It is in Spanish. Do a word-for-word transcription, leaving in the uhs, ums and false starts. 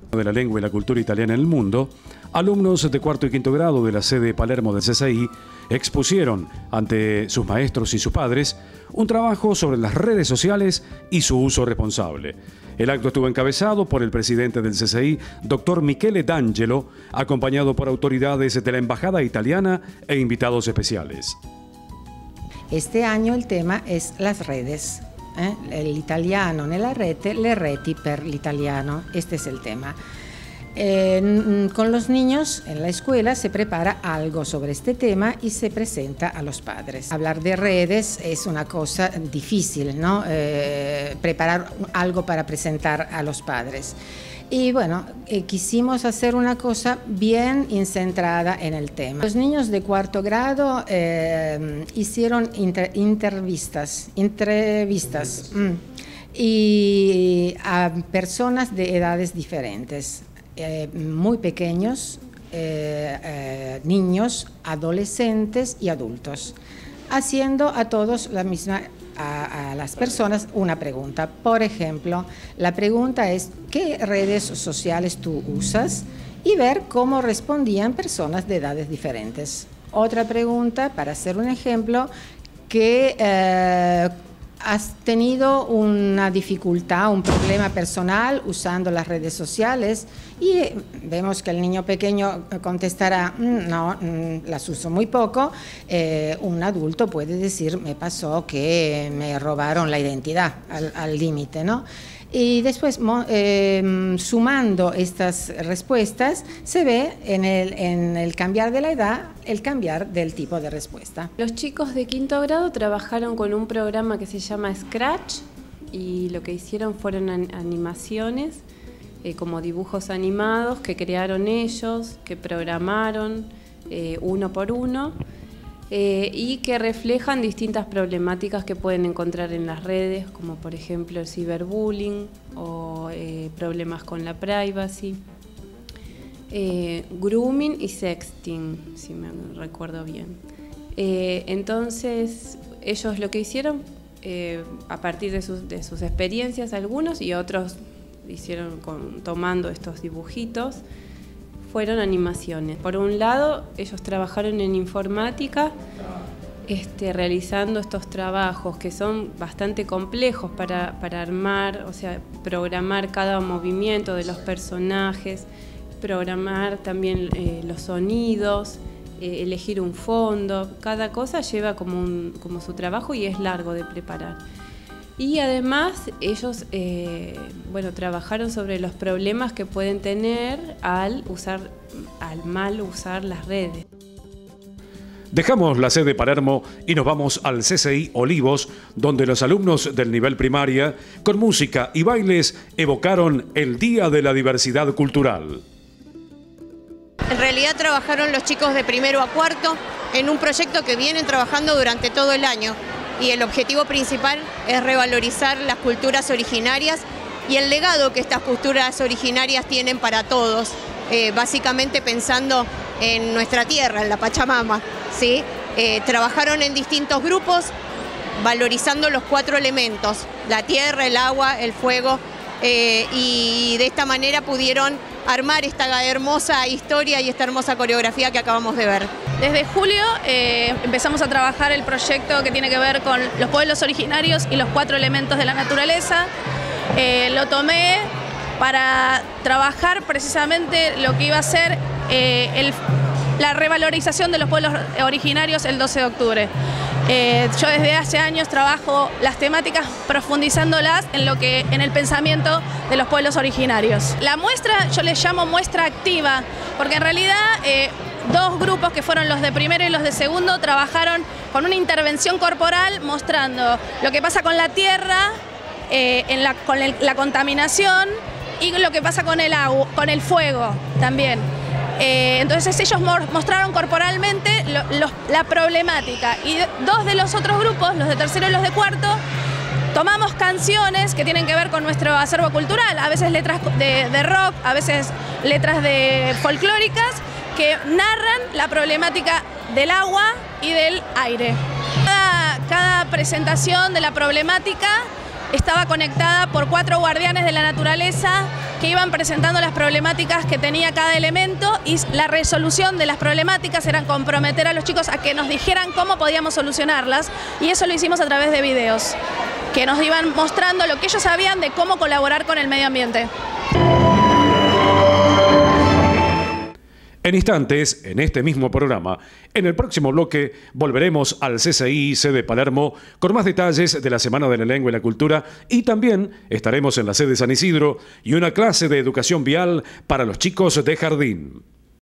de la lengua y la cultura italiana en el mundo, alumnos de cuarto y quinto grado de la sede Palermo del C C I expusieron ante sus maestros y sus padres un trabajo sobre las redes sociales y su uso responsable. El acto estuvo encabezado por el presidente del C C I, doctor Michele D'Angelo, acompañado por autoridades de la Embajada Italiana e invitados especiales. Este año el tema es las redes. ¿eh? El italiano nella rete, le reti per l'italiano. Este es el tema. Eh, con los niños en la escuela se prepara algo sobre este tema y se presenta a los padres. Hablar de redes es una cosa difícil, ¿no? Eh, preparar algo para presentar a los padres. Y bueno, eh, quisimos hacer una cosa bien centrada en el tema. Los niños de cuarto grado eh, hicieron inter, entrevistas, entrevistas mm, y a personas de edades diferentes. Eh, muy pequeños, eh, eh, niños, adolescentes y adultos, haciendo a todos la misma, a, a las personas una pregunta. Por ejemplo, la pregunta es ¿qué redes sociales tú usas? Y ver cómo respondían personas de edades diferentes. Otra pregunta, para hacer un ejemplo, que eh, ¿has tenido una dificultad, un problema personal usando las redes sociales? Y vemos que el niño pequeño contestará, no, las uso muy poco. Eh, un adulto puede decir, me pasó que me robaron la identidad al límite, ¿no? Y después, eh, sumando estas respuestas, se ve en el, en el cambiar de la edad, el cambiar del tipo de respuesta. Los chicos de quinto grado trabajaron con un programa que se llama Scratch y lo que hicieron fueron animaciones, eh, como dibujos animados que crearon ellos, que programaron eh, uno por uno. Eh, y que reflejan distintas problemáticas que pueden encontrar en las redes, como por ejemplo el ciberbullying o eh, problemas con la privacy, eh, grooming y sexting, si me recuerdo bien. Eh, entonces, ellos lo que hicieron, eh, a partir de sus, de sus experiencias, algunos y otros hicieron con, tomando estos dibujitos, fueron animaciones. Por un lado, ellos trabajaron en informática, este, realizando estos trabajos que son bastante complejos para, para armar, o sea, programar cada movimiento de los personajes, programar también eh, los sonidos, eh, elegir un fondo. Cada cosa lleva como, un, como su trabajo y es largo de preparar. Y además ellos eh, bueno, trabajaron sobre los problemas que pueden tener al, usar, al mal usar las redes. Dejamos la sede Palermo y nos vamos al C C I Olivos, donde los alumnos del nivel primaria, con música y bailes, evocaron el Día de la Diversidad Cultural. En realidad trabajaron los chicos de primero a cuarto en un proyecto que vienen trabajando durante todo el año. Y el objetivo principal es revalorizar las culturas originarias y el legado que estas culturas originarias tienen para todos, eh, básicamente pensando en nuestra tierra, en la Pachamama, ¿sí? Eh, trabajaron en distintos grupos, valorizando los cuatro elementos, la tierra, el agua, el fuego, eh, y de esta manera pudieron armar esta hermosa historia y esta hermosa coreografía que acabamos de ver. Desde julio eh, empezamos a trabajar el proyecto que tiene que ver con los pueblos originarios y los cuatro elementos de la naturaleza. Eh, lo tomé para trabajar precisamente lo que iba a ser eh, el, la revalorización de los pueblos originarios el doce de octubre. Eh, yo desde hace años trabajo las temáticas profundizándolas en, lo que, en el pensamiento de los pueblos originarios. La muestra yo les llamo muestra activa, porque en realidad eh, dos grupos que fueron los de primero y los de segundo trabajaron con una intervención corporal mostrando lo que pasa con la tierra, eh, en la, con el, la contaminación y lo que pasa con el agua, con el fuego también. Eh, entonces ellos mostraron corporalmente lo, lo, la problemática y dos de los otros grupos, los de tercero y los de cuarto, tomamos canciones que tienen que ver con nuestro acervo cultural, a veces letras de, de rock, a veces letras de folclóricas que narran la problemática del agua y del aire. Cada, cada presentación de la problemática estaba conectada por cuatro guardianes de la naturaleza que iban presentando las problemáticas que tenía cada elemento, y la resolución de las problemáticas era comprometer a los chicos a que nos dijeran cómo podíamos solucionarlas, y eso lo hicimos a través de videos que nos iban mostrando lo que ellos sabían de cómo colaborar con el medio ambiente. En instantes, en este mismo programa, en el próximo bloque, volveremos al C C I sede Palermo con más detalles de la Semana de la Lengua y la Cultura, y también estaremos en la sede San Isidro y una clase de educación vial para los chicos de jardín.